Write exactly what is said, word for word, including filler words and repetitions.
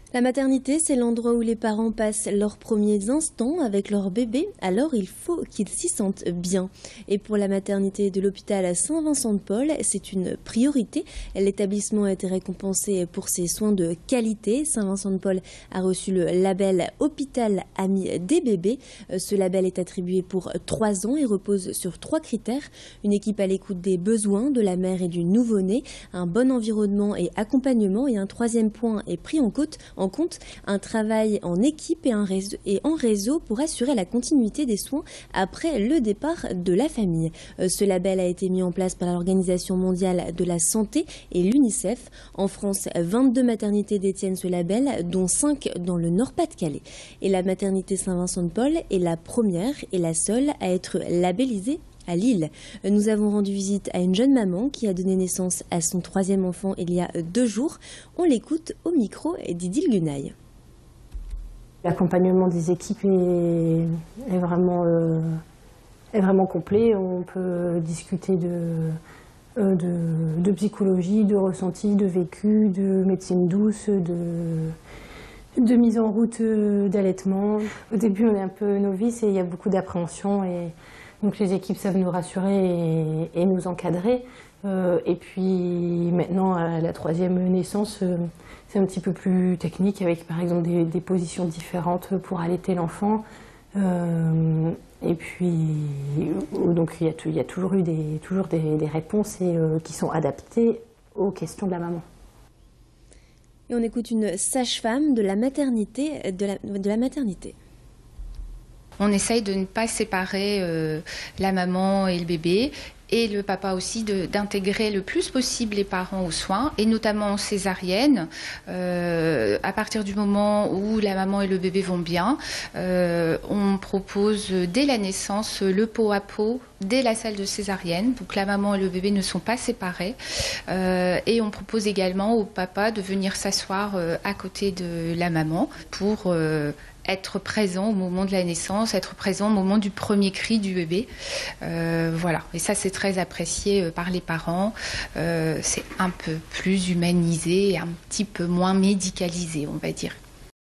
La maternité, c'est l'endroit où les parents passent leurs premiers instants avec leur bébé, alors il faut qu'ils s'y sentent bien. Et pour la maternité de l'hôpital Saint-Vincent-de-Paul, c'est une priorité. L'établissement a été récompensé pour ses soins de qualité. Saint-Vincent-de-Paul a reçu le label Hôpital Ami des bébés. Ce label est attribué pour trois ans et repose sur trois critères. Une équipe à l'écoute des besoins de la mère et du nouveau-né, un bon environnement et accompagnement, et un troisième point est pris en compte. en compte un travail en équipe et, un réseau, et en réseau pour assurer la continuité des soins après le départ de la famille. Ce label a été mis en place par l'Organisation mondiale de la santé et l'UNICEF. En France, vingt-deux maternités détiennent ce label, dont cinq dans le Nord-Pas-de-Calais. Et la maternité Saint-Vincent-de-Paul est la première et la seule à être labellisée à Lille. Nous avons rendu visite à une jeune maman qui a donné naissance à son troisième enfant il y a deux jours. On l'écoute au micro d'Idil Gunaï. L'accompagnement des équipes est, est, vraiment, euh, est vraiment complet. On peut discuter de, euh, de, de psychologie, de ressenti, de vécu, de médecine douce, de, de mise en route d'allaitement. Au début, on est un peu novice et il y a beaucoup d'appréhension. Et donc les équipes savent nous rassurer et, et nous encadrer. Euh, et puis maintenant, à la troisième naissance, euh, c'est un petit peu plus technique avec par exemple des, des positions différentes pour allaiter l'enfant. Euh, et puis, donc il y a, il y a toujours eu des, toujours des, des réponses et, euh, qui sont adaptées aux questions de la maman. Et on écoute une sage-femme de la maternité, de la, de la maternité. On essaye de ne pas séparer euh, la maman et le bébé, et le papa aussi, d'intégrer le plus possible les parents aux soins, et notamment en césarienne. Euh, à partir du moment où la maman et le bébé vont bien, euh, on propose dès la naissance le pot à pot dès la salle de césarienne. Donc la maman et le bébé ne sont pas séparés. Euh, et on propose également au papa de venir s'asseoir euh, à côté de la maman pour euh, être présent au moment de la naissance, être présent au moment du premier cri du bébé. Euh, voilà, et ça c'est très apprécié par les parents. Euh, c'est un peu plus humanisé et un petit peu moins médicalisé, on va dire.